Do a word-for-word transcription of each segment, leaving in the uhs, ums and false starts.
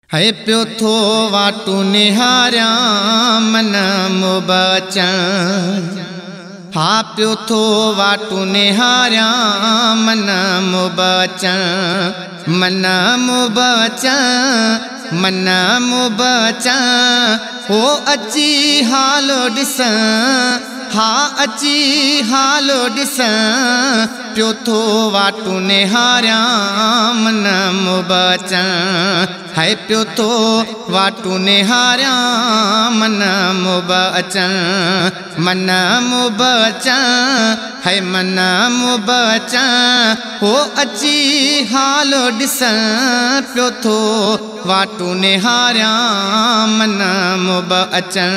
है प्यो थो वाटू निहारिया मन मुबचन। हा प्यो थो वाटू निहारिया मन मुबचन। मन मुबचन मन मुबचन हो अची हालो ॾिस। हा अची हालो ॾिस प्यो थो वाटू निहारिया मन मुबचन। है प्यो थो वाटू निहारिया मन मुबचन। मन मुबचन है मन मुबचन हो अची हालो ॾिस प्यो थो वाटू निहारिया मन मुबचन।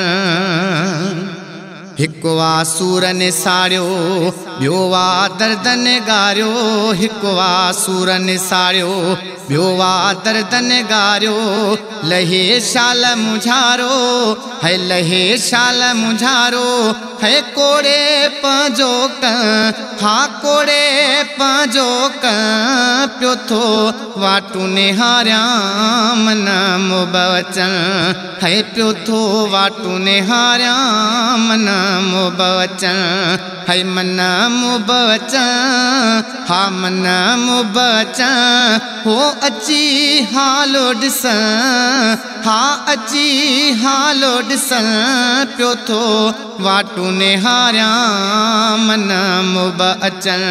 हिकु वा सूर निसारियो ॿियो वा दर्द निगारियो। हिकु वा सूर निसारियो ॿियो वा दर्द निगारियो। लहे शाल मुझारो है लहे शाल मुझारो है कोड़े पंहिंजो क। हा कोड़े पंहिंजो क प्यो थो वाटू निहारिया मन मुबचन। है प्यो थो वाटू निहारिया मन मुबचन। है मन मुबचन हा मन मुबचन हो अची हालो ॾिस। हा अची हालो ॾिस प्यो थो वाटू निहारिया मन मुबचन।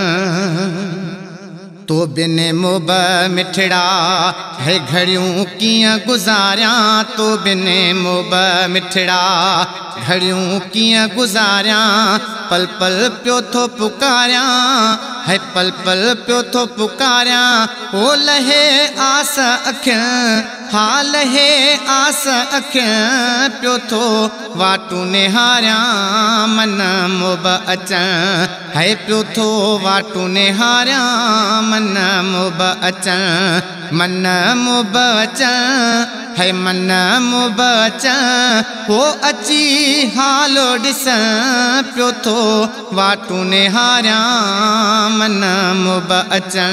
तो बिन मुब मिठड़ा है घड़ियों कियां गुजारिया। तो बिन मुब मिठड़ा घड़ियों कियां गुजारिया। पल पल प्यो थो पुकारिया है पल पल प्यो थो पुकारिया। ओ लहे आस अखियां हा लहे आस अखियां प्यो थो वाटू निहारिया मन मुबचन। है प्यो थो वाटू निहारिया मन मुबचन। मन मुबचन है मन मुबचन हो अची हालो ॾिस प्यो थो वाटू निहारिया मन मुबचन।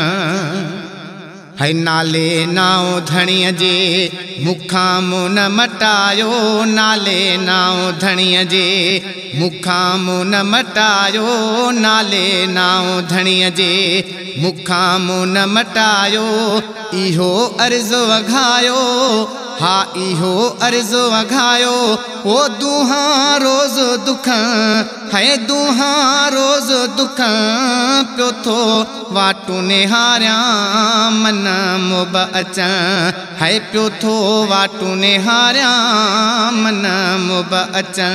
है नाले नाव धणीअ जे मुखां मुंहुं न मटायो। नाले नाव धणीअ जे मुखां मुंहुं न मटायो। नाले नाव धणीअ जे मुखां मुंहुं न मटायो। इहो अर्ज़ु वघायो हा इहो अर्ज़ु वघायो। ओ दुहा रोज़ दुख है दुहा रोज़ दुख प्यो थो वाटू निहारिया मन मुबचन। है प्यो थो वाटू निहारिया मन मुबचन।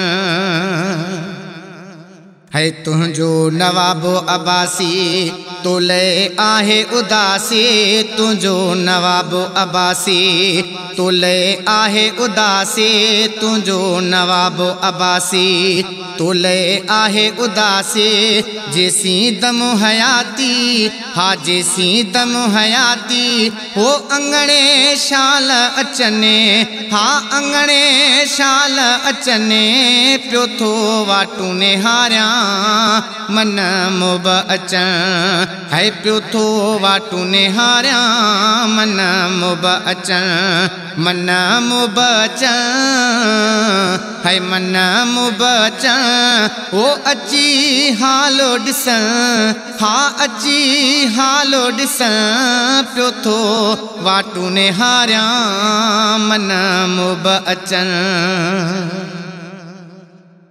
है तुंहिंजो नवाबो अब्बासी तोले आहे उदासी। तुंहिंजो नवाबो अब्बासी तोले आहे उदासी। तुंहिंजो नवाबो अब्बासी तोले आहे उदासी। जेसी दम हयाती हा जेसी दम हयाती हो अंगणे शाल अचने। हा अंगणे शाल अचने प्यो थो वाटू निहारिया मन मुबचन। है प्यो थो वाटू निहारिया मन मुबचन। मन मुबचन है मन मुबचन ओ अची हालो ॾिस। हा अची हालो ॾिस प्यो थो वाटू निहारिया मन मुबचन।